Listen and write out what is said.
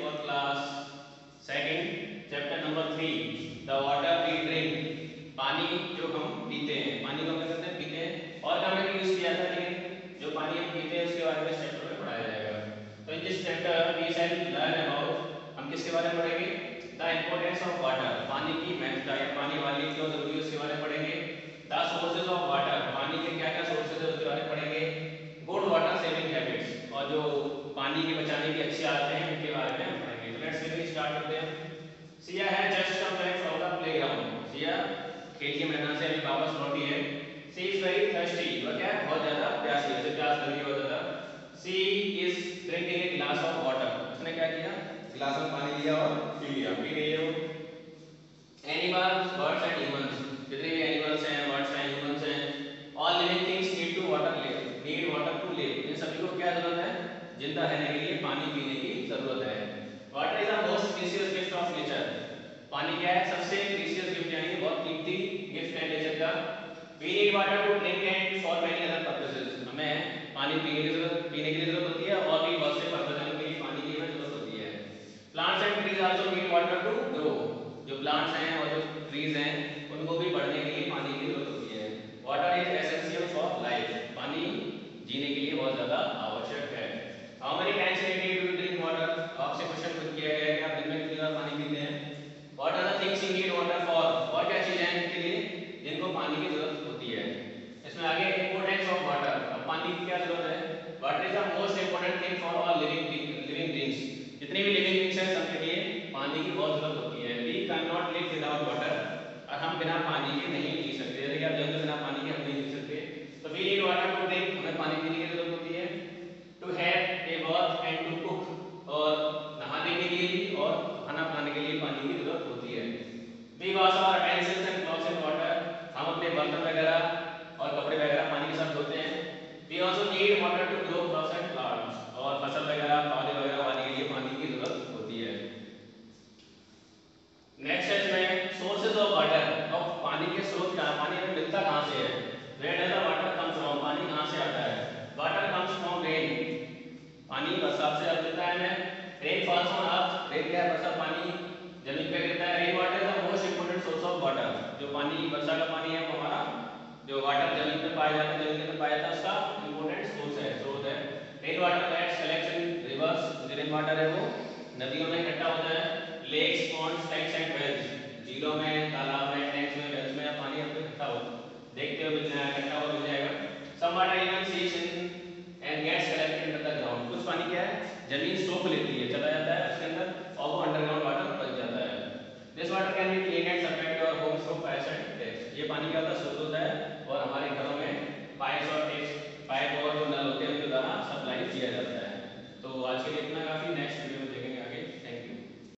fourth class, second chapter number 3, the water we drink. पानी जो हम पीते हैं, पानी को हम क्या करते हैं, पीते हैं। और हमने भी यूज किया था, लेकिन जो पानी हम पीते हैं उसके बारे में इस चैप्टर में पढ़ाया जाएगा। तो in this chapter we shall learn about, हम किसके बारे में पढ़ेंगे, द इंपॉर्टेंस ऑफ वाटर, पानी की महत्वता या पानी वाली क्यों जरूरी है उसके बारे में पढ़ेंगे। द सोर्सेज ऑफ वाटर, पानी के क्या क्या सोर्सेज है उसके बारे में पढ़ेंगे। गुड वाटर सेविंग हैबिट्स, और जो पानी के बचाने की अच्छी आदतें हैं उनके बारे में हम पढ़ेंगे। तो लेट्स बिगिन, स्टार्ट करते हैं। सिया है just come back from the playground, Siya खेल के मैदान से अभी वापस लौटी है। सी इज वेरी थर्स्टी, वह क्या है, बहुत ज्यादा प्यासी है, उसे प्यास लगी बहुत ज्यादा। She is drinking a glass of water, उसने क्या किया, गिलास में पानी लिया और पी लिया, पी रही है वो। एनिमल्स, बर्ड्स एंड ह्यूमंस, जितने भी एनिमल्स हैं, बर्ड्स हैं, ह्यूमंस हैं, all living things need to water live, need water to live, इन सभी को क्या जरूरत है, जिंदा रहने के लिए पानी पीने की जरूरत है। Water is the most precious gift of nature, पानी क्या है, सबसे प्रीशियस गिफ्ट यानी बहुत कीमती गिफ्ट है नेचर का। We need water to drink and for many other purposes, हमें पानी पीने की जरूरत होती है और भी बहुत से पर्पस के लिए पानी की हमें जरूरत होती है। Plants and trees also need water to grow, जो प्लांट्स हैं और जो ट्रीज हैं उनको भी बढ़ने के लिए पानी की जरूरत होती है। Water is essential for life, पानी जीने के लिए बहुत ज्यादा आवश्यक है। How many times in day do you drink water, आपसे क्वेश्चन पूछ किया गया है कि आप दिन में कितनी बार पानी पीते हैं। What are the things you need water for, और क्या चीजें हैं इनके लिए जिनको पानी की जरूरत होती है। इसमें आगे इंपॉर्टेंस ऑफ वाटर, अब पानी की क्या जरूरत है। Water is the most important thing for all living beings, जितनी भी लिविंग बीइंग्स हैं सबके लिए पानी की बहुत जरूरत होती है। We can not live without water, और हम बिना पानी के नहीं जी सकते, जैसे कि आप जल बिना पानी के हम नहीं जी सकते। तो we need water to drink, हमें पानी पीने की जरूरत होती है। To have a bath and to cook, और नहाने के लिए भी और खाना बनाने के लिए पानी की जरूरत होती है। We wash our utensils and clothes in water, हम अपने बर्तन वगैरह और कपड़े वगैरह पानी के साथ धोते हैं। We also need water to grow crops and plants, और फसल वगैरह पौधे वगैरह उगाने के लिए पानी की जरूरत होती है। नेक्स्ट है इसमें सोर्सेज ऑफ वाटर, अब पानी के स्रोत क्या, पानी हमें मिलता कहां से है। Where does the water come from, पानी कहां से आता है। वाटर कम्स फ्रॉम रेन, पानी बरसात से मिलता है हमें। Rain falls on earth, rain क्या है, वर्षा पानी जमीन पे गिरता है। Rain water is the most important source of water, जो पानी वर्षा का पानी है वो हमारा जो वाटर जमीन पे पाया जाता है, जमीन के अंदर पाया जाता है, उसका इंपोर्टेंट सोर्स है, स्रोत है। Rain water that's collects in rivers, जो रेन वाटर है वो नदियों में इकट्ठा होता है। Lakes, ponds, tanks and wells, झीलों में, तालाब में, टैंक्स में, वेल्स में पानी आपको इकट्ठा हो, देखते हो इकट्ठा हो मिल जाएगा। Some water even seeps in and gets collected under the ground, कुछ पानी क्या है, जमीन सोख लेती है, चला जाता है उसके अंदर और वो अंडरग्राउंड वाटर बन जाता है। This water can be clean and supplied to our homes from pipes and taps, ये पानी क्या होता है, शुद्ध होता है और हमारे घरों में पाइप्स और टैप्स, पाइप और जो नल होते